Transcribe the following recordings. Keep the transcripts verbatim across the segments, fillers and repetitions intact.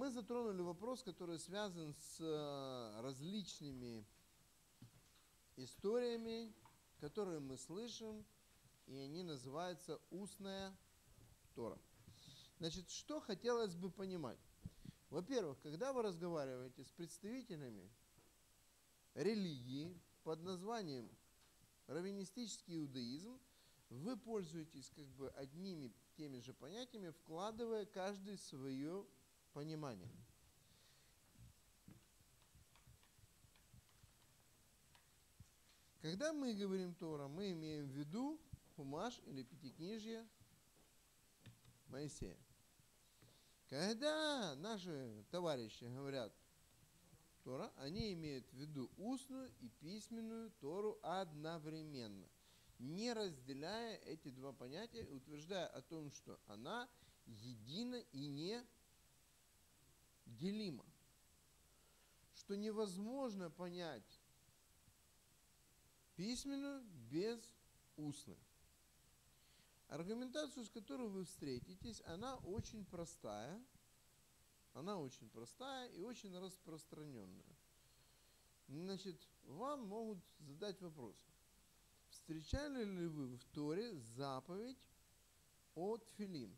мы затронули вопрос, который связан с различными историями, которые мы слышим, и они называются устная Тора. Значит, что хотелось бы понимать? Во-первых, когда вы разговариваете с представителями религии под названием раввинистический иудаизм, вы пользуетесь как бы одними теми же понятиями, вкладывая каждый свое понимание. Когда мы говорим Тора, мы имеем в виду Хумаш или Пятикнижье Моисея. Когда наши товарищи говорят Тора, они имеют в виду устную и письменную Тору одновременно, не разделяя эти два понятия, утверждая о том, что она едина и неделима, что невозможно понять письменную без устной. Аргументацию, с которой вы встретитесь, она очень простая, она очень простая и очень распространенная. Значит, вам могут задать вопрос. Встречали ли вы в Торе заповедь о тфилин?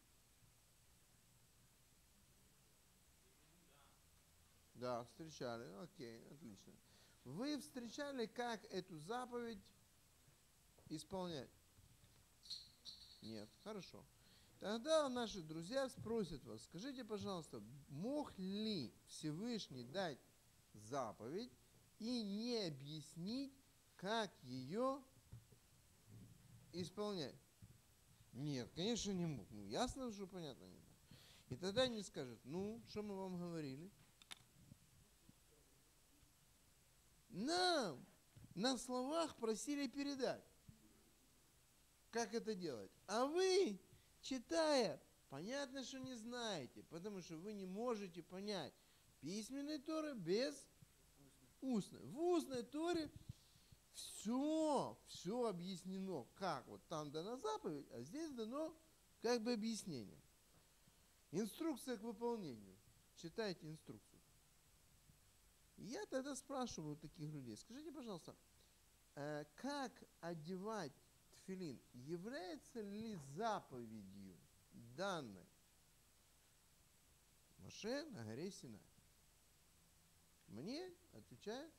Да, встречали. Окей, отлично. Вы встречали, как эту заповедь исполнять? Нет, хорошо. Тогда наши друзья спросят вас, скажите, пожалуйста, мог ли Всевышний дать заповедь и не объяснить, как ее исполнять? Нет, конечно, не мог. Ну, ясно, что понятно, не мог. И тогда они скажут, ну, что мы вам говорили? Нам на словах просили передать, как это делать. А вы, читая, понятно, что не знаете, потому что вы не можете понять письменной Торы без устной. В устной Торе все, все объяснено, как вот там дана заповедь, а здесь дано как бы объяснение. Инструкция к выполнению. Читайте инструкцию. И я тогда спрашиваю таких людей, скажите, пожалуйста, э, как одевать тфилин является ли заповедью данной Моше на горе Синай? Мне отвечает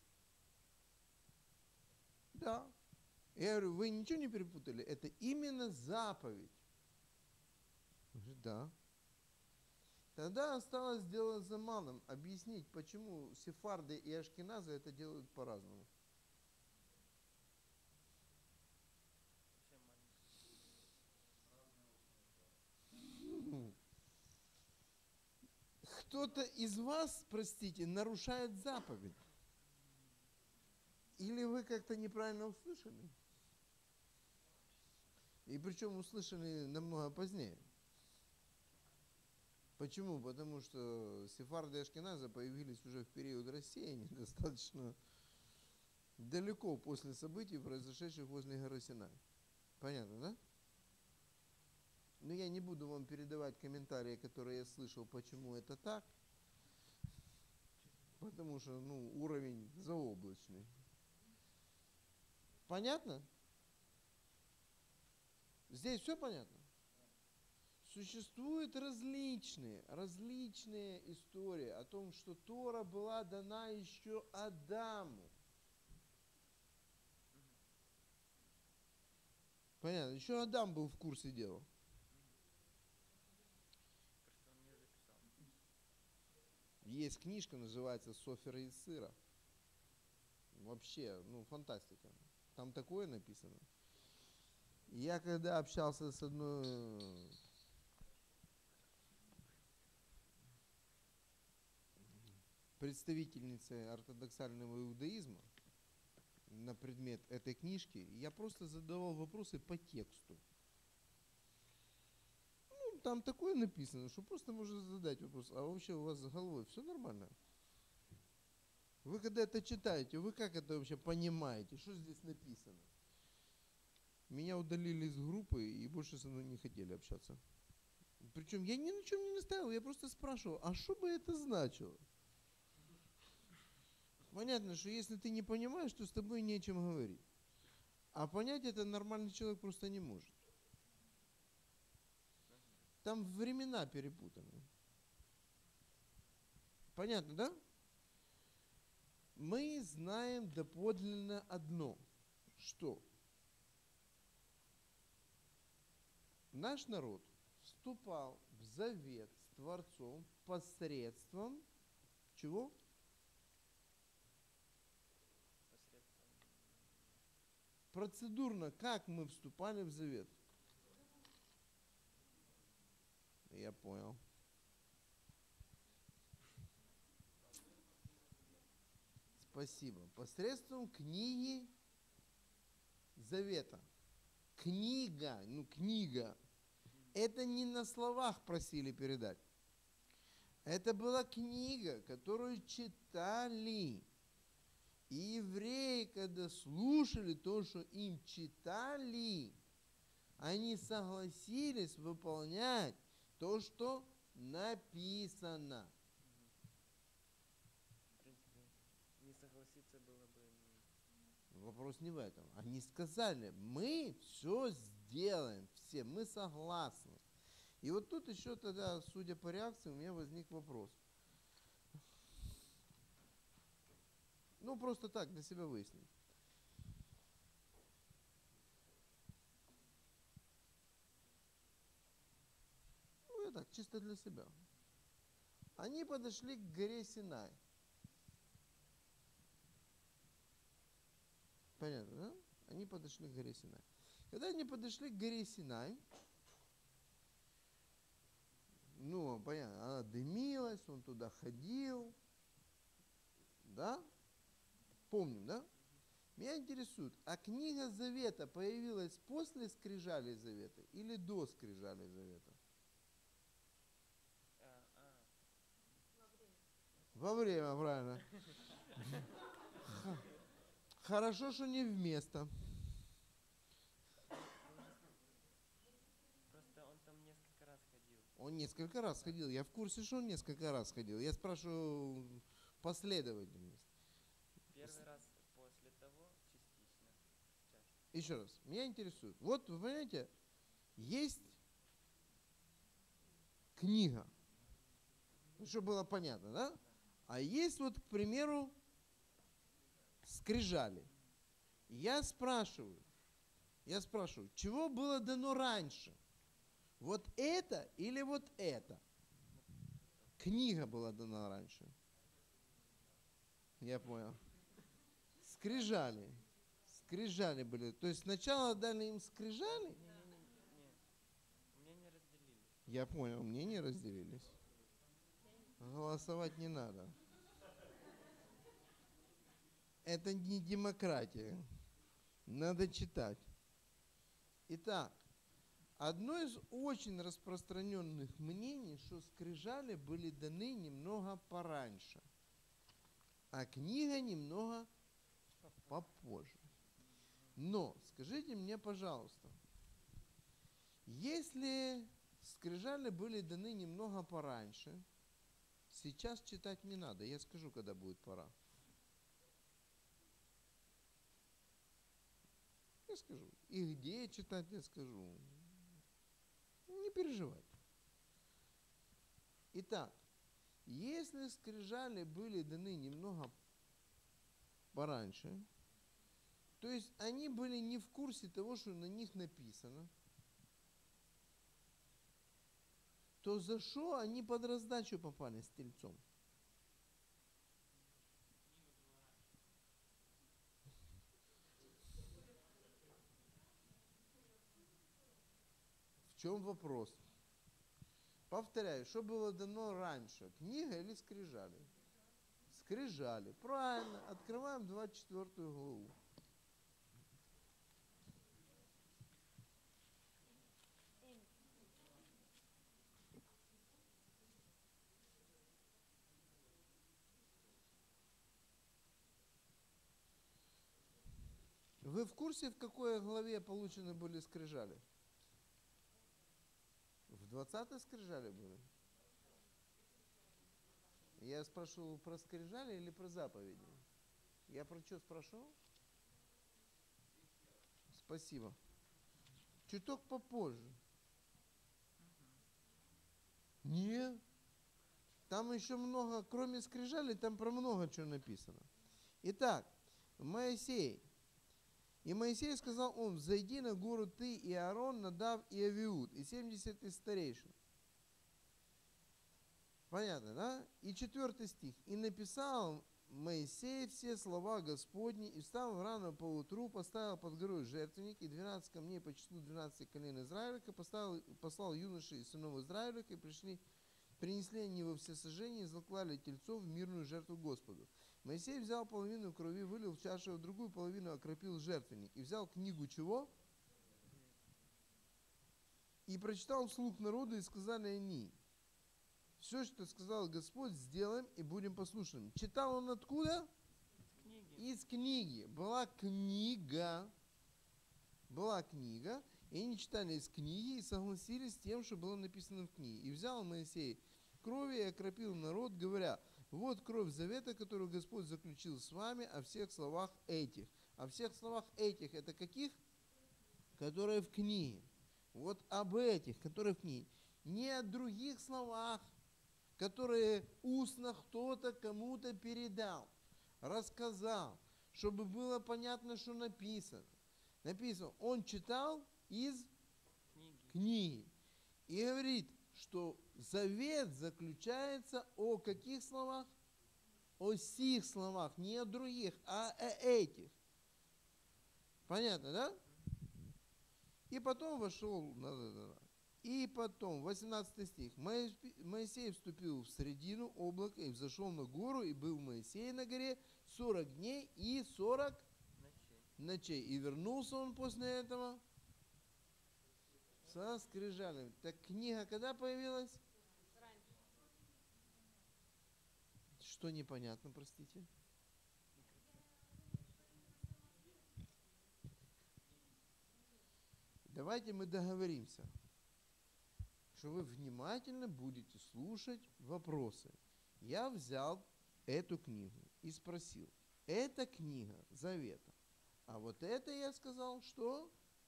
да. Я говорю, вы ничего не перепутали? Это именно заповедь. Он говорит, да. Тогда осталось дело за малым. Объяснить, почему сефарды и ашкеназы это делают по-разному. Кто-то из вас, простите, нарушает заповедь. Или вы как-то неправильно услышали. И причем услышали намного позднее. Почему? Потому что сефарды и ашкеназы появились уже в период рассеяния, достаточно далеко после событий, произошедших возле горы Синай. Понятно, да? Но я не буду вам передавать комментарии, которые я слышал, почему это так. Потому что, ну, уровень заоблачный. Понятно? Здесь все понятно? Существуют различные, различные истории о том, что Тора была дана еще Адаму. Понятно, еще Адам был в курсе дела. Есть книжка, называется «Софер из сыра». Вообще, ну, фантастика. Там такое написано. Я когда общался с одной представительницей ортодоксального иудаизма на предмет этой книжки, я просто задавал вопросы по тексту. Ну, там такое написано, что просто можно задать вопрос, а вообще у вас с головой все нормально? Вы когда это читаете, вы как это вообще понимаете, что здесь написано? Меня удалили из группы и больше со мной не хотели общаться. Причем я ни на чем не настаивал, я просто спрашивал, а что бы это значило? Понятно, что если ты не понимаешь, то с тобой не о чем говорить. А понять это нормальный человек просто не может. Там времена перепутаны. Понятно, да? Мы знаем доподлинно одно, что наш народ вступал в завет с Творцом посредством чего? Процедурно, как мы вступали в завет? Я понял. Спасибо. Посредством книги завета. Книга, ну книга. Это не на словах просили передать. Это была книга, которую читали. И евреи, когда слушали то, что им читали, они согласились выполнять то, что написано. В принципе, не согласиться было бы... Вопрос не в этом. Они сказали, мы все сделаем, все, мы согласны. И вот тут еще тогда, судя по реакции, у меня возник вопрос. Ну, просто так, для себя выяснить. Ну, я так, чисто для себя. Они подошли к горе Синай. Понятно, да? Они подошли к горе Синай. Когда они подошли к горе Синай, ну, понятно, она дымилась, он туда ходил, да? Помним, да? Меня интересует, а книга Завета появилась после скрижалей Завета или до скрижалей Завета? А, а. Во время, правильно. Хорошо, что не вместо. Просто он там несколько раз ходил. Он несколько раз ходил. Я в курсе, что он несколько раз ходил. Я спрашиваю последовательность. Первый раз после того частично. Часто. Еще раз. Меня интересует. Вот, вы понимаете, есть книга. Ну, чтобы было понятно, да? А есть вот, к примеру, скрижали. Я спрашиваю, я спрашиваю, чего было дано раньше? Вот это или вот это? Книга была дана раньше. Я понял. Скрижали. Скрижали были. То есть сначала дали им скрижали? Не, не, не. Мне не разделились. Я понял, мне не разделились. Голосовать не надо. Это не демократия. Надо читать. Итак, одно из очень распространенных мнений, что скрижали были даны немного пораньше, а книга немного попозже. Но скажите мне, пожалуйста, если скрижали были даны немного пораньше, сейчас читать не надо, я скажу, когда будет пора. Я скажу. И где читать, я скажу. Не переживайте. Итак, если скрижали были даны немного пораньше, то есть они были не в курсе того, что на них написано, то за что они под раздачу попали с тельцом? В чем вопрос? Повторяю, что было дано раньше, книга или скрижали? Скрижали. Правильно. Открываем двадцать четвёртую главу. Вы в курсе, в какой главе получены были скрижали? В двадцатой скрижали были? Я спрашивал про скрижали или про заповеди? Я про что спрашивал? Спасибо. Чуток попозже. Нет. Там еще много, кроме скрижали, там про много чего написано. Итак, Моисей. И Моисей сказал он: взойди на гору ты и Аарон, Надав и Авиуд, и семьдесят из старейшин. Понятно, да? И четвертый стих. И написал Моисей все слова Господни, и встал рано поутру, поставил под горой жертвенник, и двенадцать камней по числу двенадцати колен Израилика, поставил, послал юношей и сынов Израилика, и пришли, принесли они во всесожжение, и заклали тельцов в мирную жертву Господу. Моисей взял половину крови, вылил в чашу, а в другую половину окропил жертвенник. И взял книгу чего? И прочитал вслух народу, и сказали они: все, что сказал Господь, сделаем и будем послушными. Читал он откуда? Книги. Из книги. Была книга. Была книга. И они читали из книги и согласились с тем, что было написано в книге. И взял Моисей крови и окропил народ, говоря: вот кровь завета, которую Господь заключил с вами, о всех словах этих. О всех словах этих, это каких? Которые в книге. Вот об этих, которые в книге. Не о других словах, которые устно кто-то кому-то передал, рассказал, чтобы было понятно, что написано. Написано, он читал из Книги. книги. И говорит, что завет заключается о каких словах? О сих словах, не о других, а о этих. Понятно, да? И потом вошел, и потом, восемнадцатый стих, Моисей вступил в середину облака и взошел на гору, и был Моисей на горе сорок дней и сорок Ночей. ночей. И вернулся он после этого со скрижалями. Так книга когда появилась? Что непонятно, простите? Давайте мы договоримся, что вы внимательно будете слушать вопросы. Я взял эту книгу и спросил, это книга Завета. А вот это я сказал, что?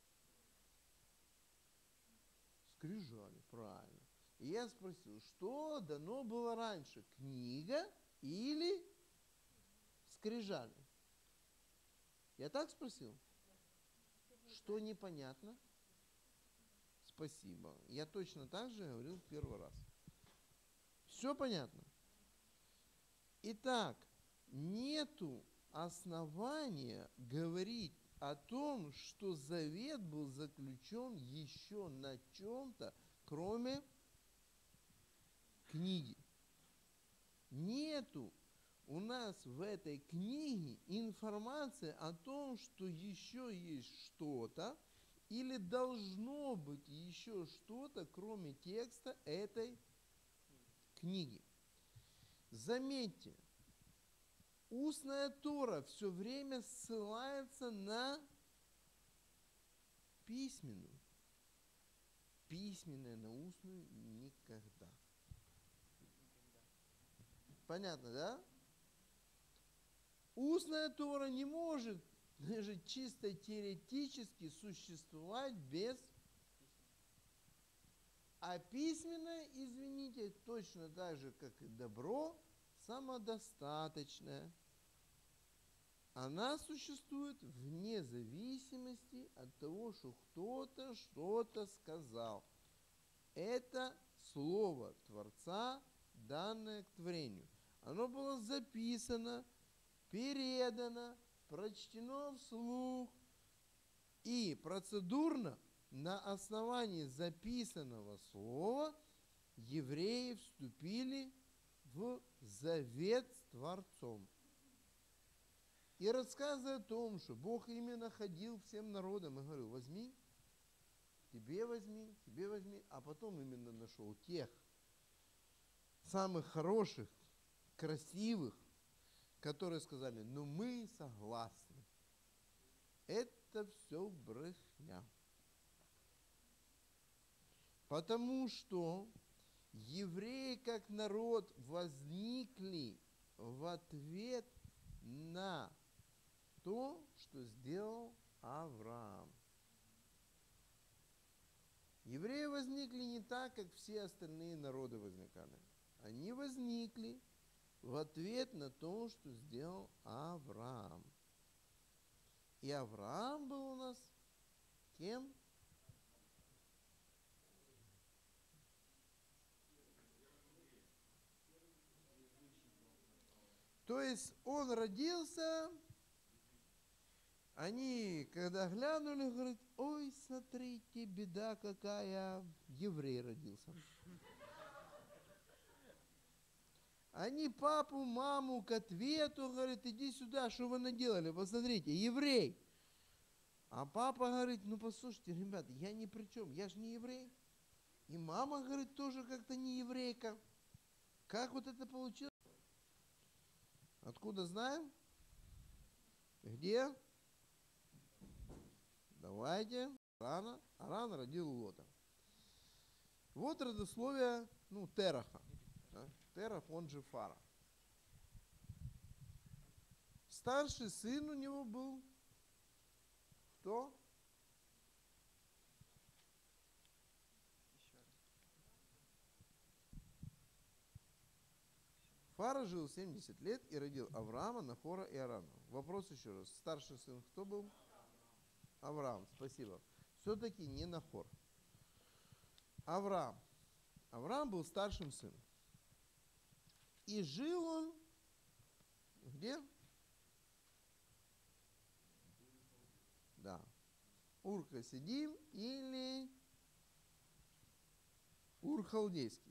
Скрижали, правильно. И я спросил, что дано было раньше, книга или скрижали? Я так спросил? Что непонятно? Спасибо. Я точно так же говорил в первый раз. Все понятно? Итак, нету основания говорить о том, что завет был заключен еще на чем-то, кроме книги. Нету у нас в этой книге информации о том, что еще есть что-то, или должно быть еще что-то, кроме текста этой книги. Заметьте, устная Тора все время ссылается на письменную. Письменная на устную никогда. Понятно, да? Устная Тора не может даже чисто теоретически существовать без... А письменное, извините, точно так же, как и добро, самодостаточное. Она существует вне зависимости от того, что кто-то что-то сказал. Это слово Творца, данное к творению. Оно было записано, передано, прочтено вслух, и процедурно на основании записанного слова евреи вступили в завет с Творцом. И рассказывая о том, что Бог именно ходил всем народам и говорил, возьми, тебе возьми, тебе возьми, а потом именно нашел тех самых хороших, красивых, которые сказали, ну мы согласны. Это все брехня. Потому что евреи как народ возникли в ответ на то, что сделал Авраам. Евреи возникли не так, как все остальные народы возникали. Они возникли в ответ на то, что сделал Авраам. И Авраам был у нас кем? То есть он родился, они, когда глянули, говорят, ой, смотрите, беда какая, еврей родился. Они папу, маму к ответу, говорят, иди сюда, что вы наделали, посмотрите, еврей. А папа говорит, ну послушайте, ребята, я ни при чем, я же не еврей. И мама, говорит, тоже как-то не еврейка. Как вот это получилось? Откуда знаем? Где? Давайте. Арана. Аран родил Лота. Вот родословие, ну, Тераха. Да? Терах, он же Фара. Старший сын у него был кто? Еще раз. Фара жил семьдесят лет и родил Авраама, Нахора и Арана. Вопрос еще раз. Старший сын кто был? Авраам, спасибо. Все-таки не Нахор. Авраам. Авраам был старшим сыном. И жил он где? Да. Ур-Хасидим или Ур-Халдейский.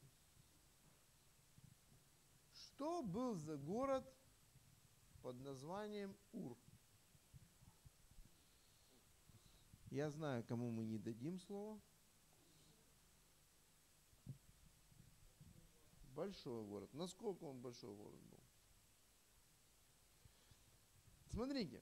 Что был за город под названием Ур? Я знаю, кому мы не дадим слово. Большой город. Насколько он большой город был? Смотрите.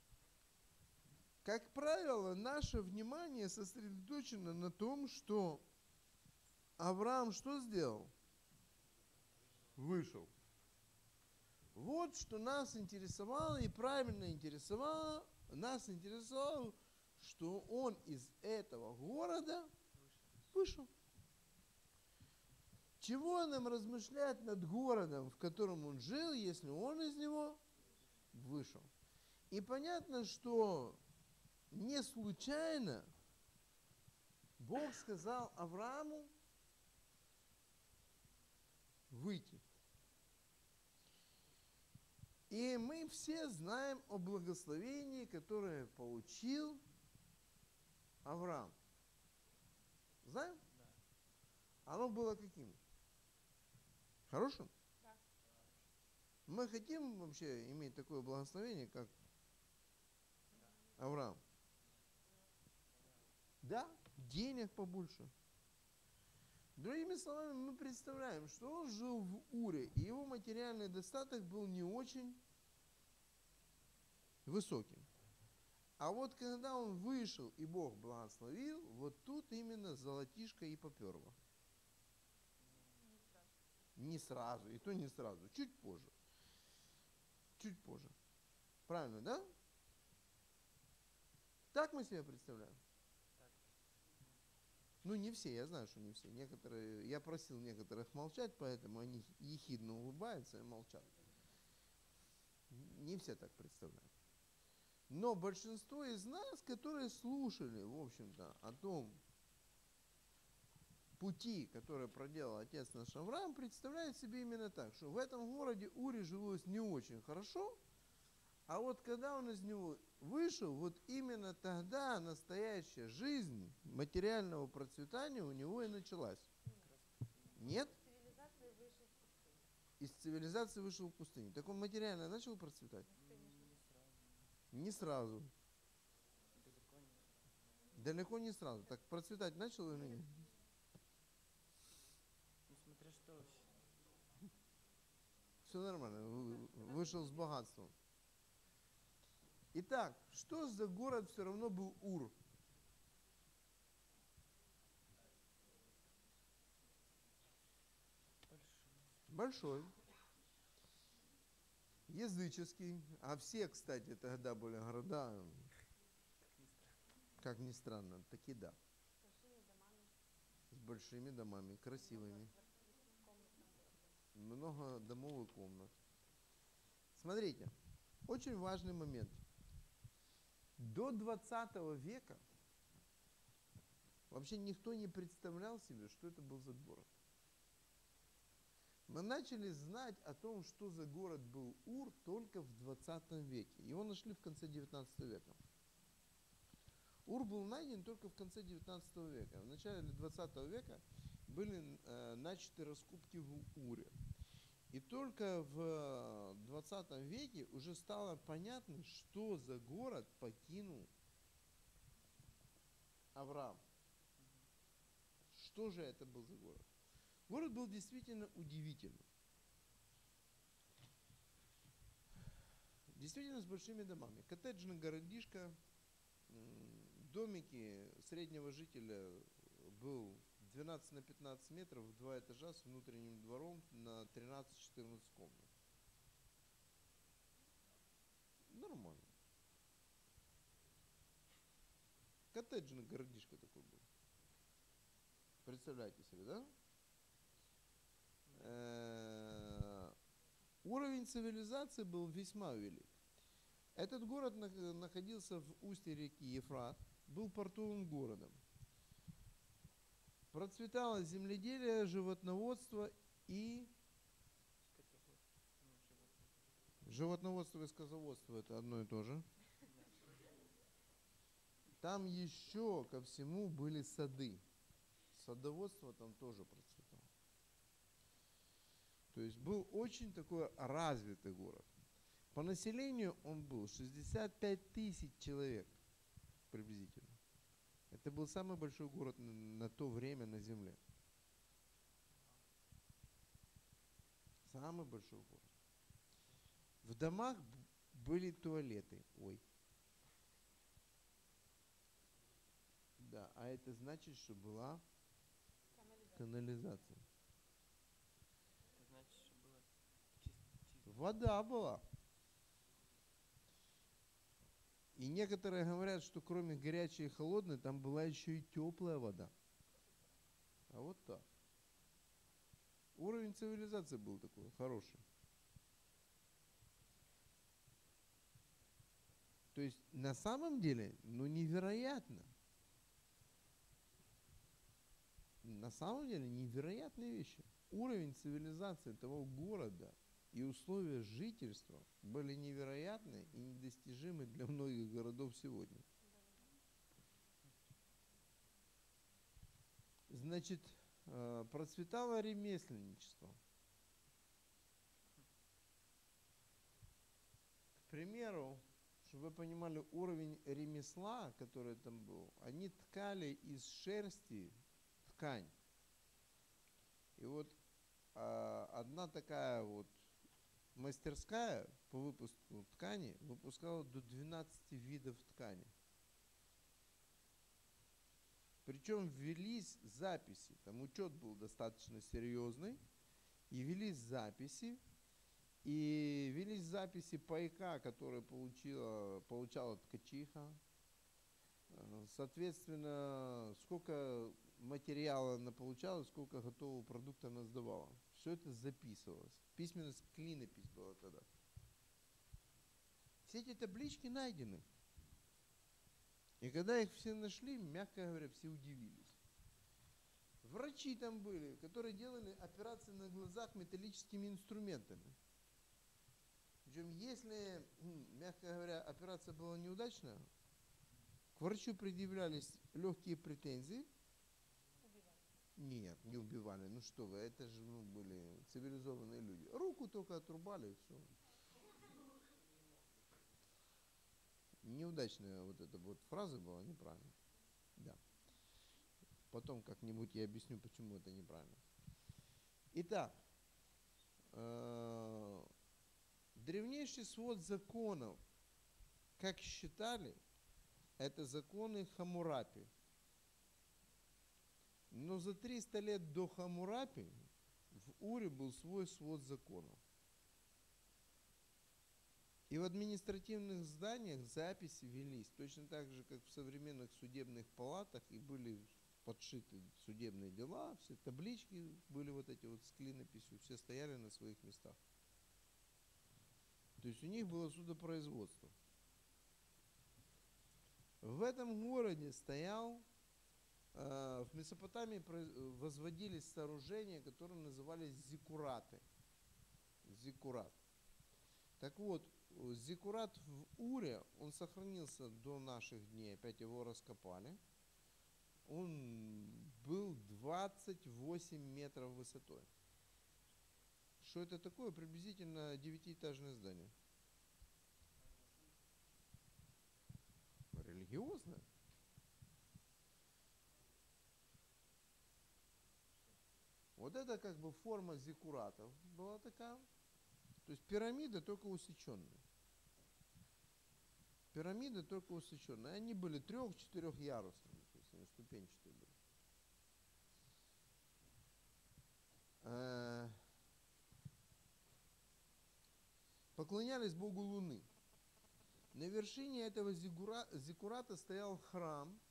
Как правило, наше внимание сосредоточено на том, что Авраам что сделал? Вышел. Вот что нас интересовало и правильно интересовало. Нас интересовало, что он из этого города вышел. Чего нам размышлять над городом, в котором он жил, если он из него вышел? И понятно, что не случайно Бог сказал Аврааму выйти. И мы все знаем о благословении, которое получил Авраам. Знаем? Да. Оно было каким? Хорошим? Да. Мы хотим вообще иметь такое благословение, как Авраам? Да, денег побольше. Другими словами, мы представляем, что он жил в Уре, и его материальный достаток был не очень высоким. А вот когда он вышел, и Бог благословил, вот тут именно золотишко и поперло. Не сразу. Не сразу, и то не сразу, чуть позже. Чуть позже. Правильно, да? Так мы себе представляем? Так. Ну, не все, я знаю, что не все. Некоторые, я просил некоторых молчать, поэтому они ехидно улыбаются и молчат. Не все так представляют. Но большинство из нас, которые слушали, в общем-то, о том пути, который проделал отец наш Авраам, представляют себе именно так, что в этом городе Уре жилось не очень хорошо, а вот когда он из него вышел, вот именно тогда настоящая жизнь материального процветания у него и началась. Нет? Цивилизация вышел в пустыню. Из цивилизации вышел в пустыню. Так он материально начал процветать? Конечно. Не сразу. Далеко не сразу. Далеко не сразу. Так процветать начал или нет? Ну, смотря что вообще. Все нормально. Вы- Вышел с богатством. Итак, что за город все равно был Ур? большой, языческий, а все, кстати, тогда были города, как ни странно, таки да, С большими домами. с большими домами, красивыми, много домов и комнат. Смотрите, очень важный момент. До двадцатого века вообще никто не представлял себе, что это был за город. Мы начали знать о том, что за город был Ур, только в двадцатом веке. Его нашли в конце девятнадцатого века. Ур был найден только в конце девятнадцатого века. В начале двадцатого века были э, начаты раскопки в Уре. И только в двадцатом веке уже стало понятно, что за город покинул Авраам. Что же это был за город? Город был действительно удивительным. Действительно с большими домами. Коттеджный городишко, домики среднего жителя был двенадцать на пятнадцать метров, в два этажа с внутренним двором на тринадцать-четырнадцать комнат. Нормально. Коттеджный городишко такой был. Представляете себе, да? Э, Уровень цивилизации был весьма велик. Этот город находился в устье реки Ефрат, был портовым городом. Процветало земледелие, животноводство и... Животноводство и скотоводство — это одно и то же. Там еще ко всему были сады. Садоводство там тоже процветало. То есть был очень такой развитый город. По населению он был шестьдесят пять тысяч человек приблизительно. Это был самый большой город на, на то время на земле. Самый большой город. В домах были туалеты. Ой. Да, а это значит, что была канализация. Это значит, что было чисто. Вода была. И некоторые говорят, что кроме горячей и холодной, там была еще и теплая вода. А вот так. Уровень цивилизации был такой хороший. То есть на самом деле, ну невероятно. На самом деле невероятные вещи. Уровень цивилизации того города и условия жительства были невероятны и недостижимы для многих городов сегодня. Значит, процветало ремесленничество. К примеру, чтобы вы понимали уровень ремесла, который там был, они ткали из шерсти ткань. И вот а, одна такая вот мастерская по выпуску ткани выпускала до двенадцати видов ткани. Причем велись записи, там учет был достаточно серьезный, и велись записи, и велись записи пайка, который получила, получала ткачиха. Соответственно, сколько материала она получала, сколько готового продукта она сдавала. Все это записывалось. Письменность, клинопись была тогда. Все эти таблички найдены. И когда их все нашли, мягко говоря, все удивились. Врачи там были, которые делали операции на глазах металлическими инструментами. Причем, если, мягко говоря, операция была неудачная, к врачу предъявлялись легкие претензии. Убивали. Нет, не убивали. Ну что вы, это же ну, были цивилизованные люди. Руку только отрубали, и все. Неудачная вот эта вот фраза была неправильная. Да. Потом как-нибудь я объясню, почему это неправильно. Итак, э- древнейший свод законов, как считали, это законы Хаммурапи. Но за триста лет до Хаммурапи в Уре был свой свод законов. И в административных зданиях записи велись точно так же, как в современных судебных палатах, и были подшиты судебные дела, все таблички были вот эти вот с клинописью, все стояли на своих местах. То есть у них было судопроизводство. В этом городе стоял, э, в Месопотамии возводились сооружения, которые назывались зиккураты. Зиккурат. Так вот, зиккурат в Уре, он сохранился до наших дней, опять его раскопали. Он был двадцать восемь метров высотой. Что это такое? Приблизительно девятиэтажное здание. Религиозное. Вот это как бы форма зиккуратов была такая. То есть пирамида только усеченная. Пирамиды только усеченные. Они были трех-четырехярусными, то есть они ступенчатые были. Э, Поклонялись Богу Луны. На вершине этого зиккура- зиккурата стоял храм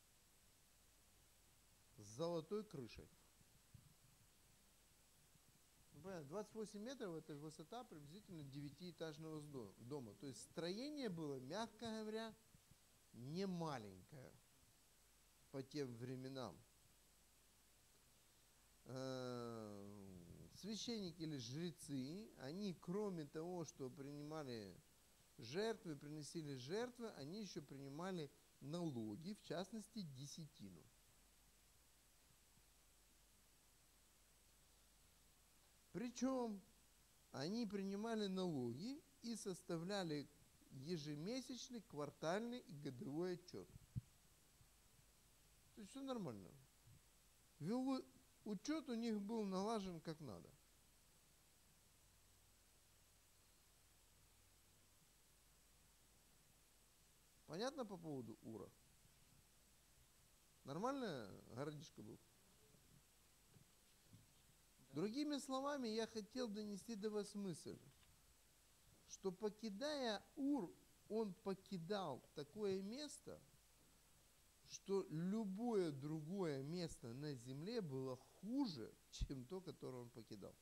с золотой крышей. Ну, понятно, двадцать восемь метров это высота приблизительно девятиэтажного сдо- дома. То есть строение было, мягко говоря, не маленькое по тем временам. Э, Священники или жрецы, они кроме того, что принимали жертвы, приносили жертвы, они еще принимали налоги, в частности десятину. Причем они принимали налоги и составляли ежемесячный, квартальный и годовой отчет. То есть все нормально. Вел- Учет у них был налажен как надо. Понятно по поводу Ура? Нормально городишко был? Да. Другими словами, я хотел донести до вас мысль, что покидая Ур, он покидал такое место, что любое другое место на земле было хуже, чем то, которое он покидал.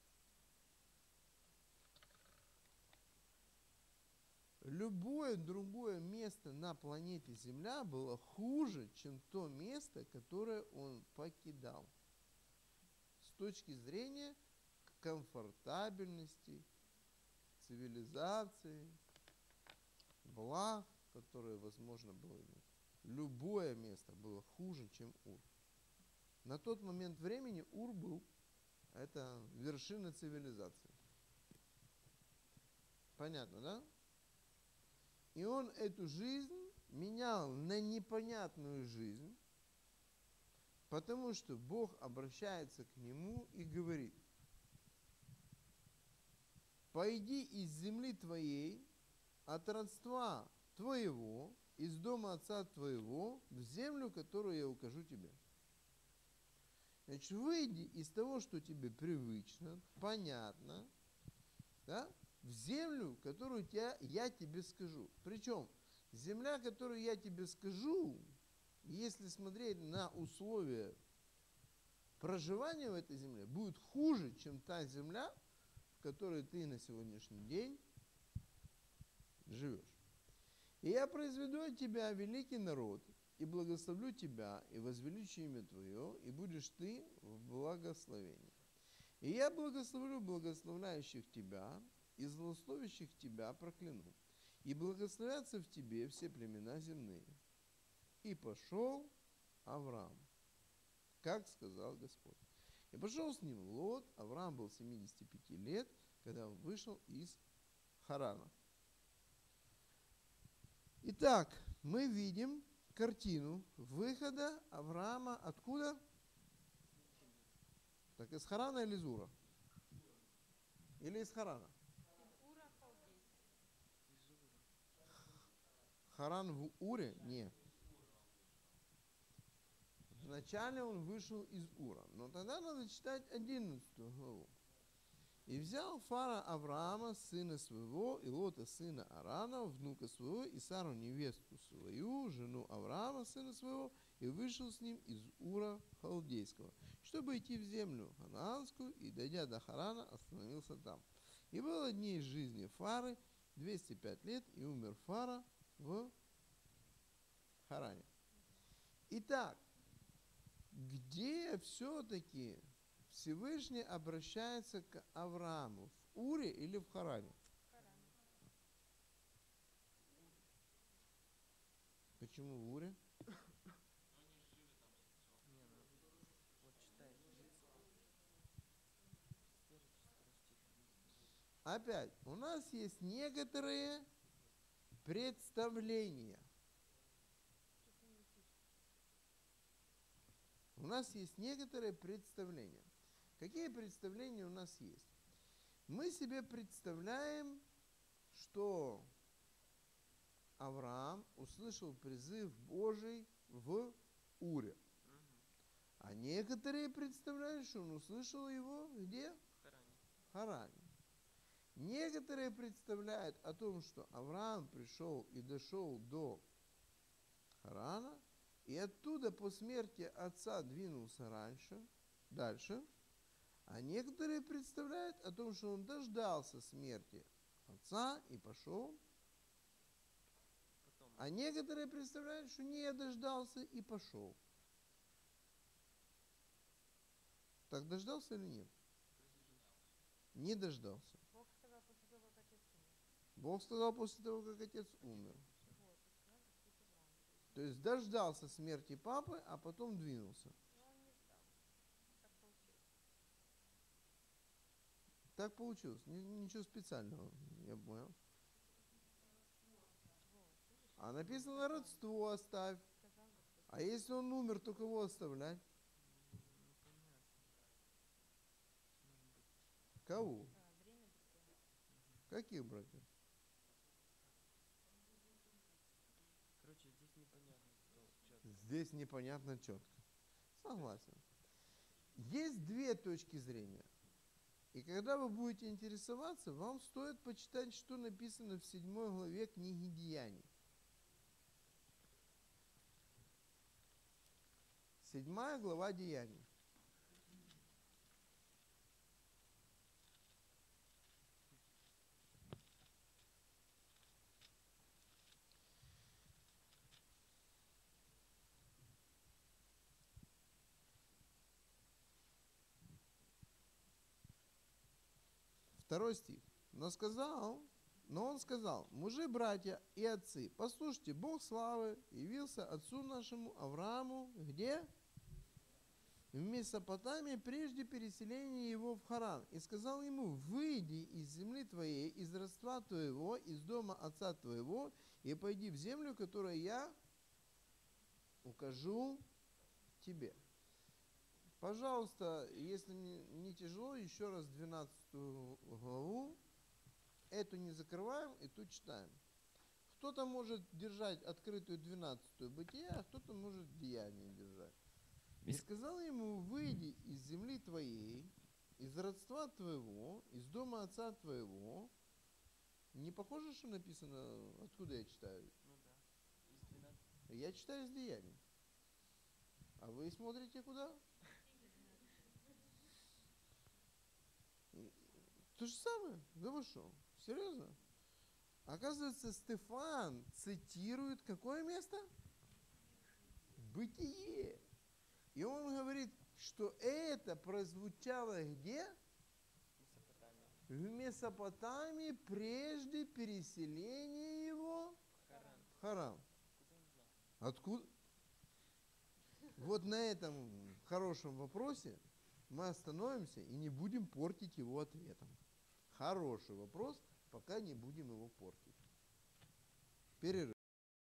Любое другое место на планете Земля было хуже, чем то место, которое он покидал. С точки зрения комфортабельности, цивилизации, благ, которые возможно было иметь. Любое место было хуже, чем Ур. На тот момент времени Ур был, это вершина цивилизации. Понятно, да? И он эту жизнь менял на непонятную жизнь, потому что Бог обращается к нему и говорит: пойди из земли твоей, от родства твоего, из дома отца твоего, в землю, которую я укажу тебе. Значит, выйди из того, что тебе привычно, понятно, да, в землю, которую тебя, я тебе скажу. Причем земля, которую я тебе скажу, если смотреть на условия проживания в этой земле, будет хуже, чем та земля, в которой ты на сегодняшний день живешь. И я произведу от тебя великий народ, и благословлю тебя, и возвеличу имя твое, и будешь ты в благословении. И я благословлю благословляющих тебя, и злословящих тебя прокляну. И благословятся в тебе все племена земные. И пошел Авраам, как сказал Господь. И пошел с ним Лот. Авраам был семидесяти пяти лет, когда он вышел из Харана. Итак, мы видим картину выхода Авраама откуда? Так из Харана или из Ура? Или из Харана? Из Ура Халдейский. Харан в Уре? Нет. Вначале он вышел из Ура. Но тогда надо читать одиннадцатую главу. И взял Фара Авраама, сына своего, и Лота, сына Арана, внука своего, и Сару, невесту свою, жену Авраама, сына своего, и вышел с ним из Ура Халдейского, чтобы идти в землю ханаанскую, и, дойдя до Харана, остановился там. И было дней жизни Фары двести пять лет, и умер Фара в Харане. Итак, где все-таки Всевышний обращается к Аврааму? В Уре или в Харане? Харан. Почему в Уре? Не, ну, вот читай. Свежий стих. Опять, у нас есть некоторые представления. Что-то не пишет. У нас есть некоторые представления. Какие представления у нас есть? Мы себе представляем, что Авраам услышал призыв Божий в Уре. Мгм. А некоторые представляют, что он услышал его где? В Харане. В Харане. Некоторые представляют о том, что Авраам пришел и дошел до Харана, и оттуда по смерти отца двинулся раньше, дальше. А некоторые представляют о том, что он дождался смерти отца и пошел. Потом. А некоторые представляют, что не дождался и пошел. Так дождался или нет? Не дождался. Бог сказал после того, как отец умер. Бог сказал после того, как отец умер. Вот, и сказал Господь Аврааму. То есть дождался смерти папы, а потом двинулся. Но он не ждал. Так получилось. Так получилось. Ни- Ничего специального, я понял. Вот, видишь, А написано родство оставь. сказал Господь. А если он умер, то кого оставлять? Непонятно. Кого? А, время другое. Каких братьев? Короче, здесь непонятно, кто чё. Здесь непонятно четко. Согласен. Есть две точки зрения. И когда вы будете интересоваться, вам стоит почитать, что написано в седьмой главе книги Деяний. Седьмая глава Деяний. Второй стих. Но сказал, но он сказал: мужи, братья и отцы, послушайте, Бог славы явился отцу нашему Аврааму где? В Месопотамии прежде переселения его в Харан. И сказал ему: выйди из земли твоей, из родства твоего, из дома отца твоего, и пойди в землю, которую я укажу тебе. Пожалуйста, если не, не тяжело, еще раз двенадцатую главу. Эту не закрываем и ту читаем. Кто-то может держать открытую двенадцатую бытия, а кто-то может деяние держать. И сказал ему: выйди из земли твоей, из родства твоего, из дома отца твоего. Не похоже, что написано, откуда я читаю? Ну да. Из двенадцати. Я читаю из деяний. А вы смотрите куда? То же самое. Да вы что? Серьезно? Оказывается, Стефан цитирует какое место? Бытие. И он говорит, что это прозвучало где? Месопотамия. В Месопотамии прежде переселения его Харан. в Харан. Куда он знал? Откуда? Вот на этом хорошем вопросе мы остановимся и не будем портить его ответом. Хороший вопрос, пока не будем его портить. Перерыв.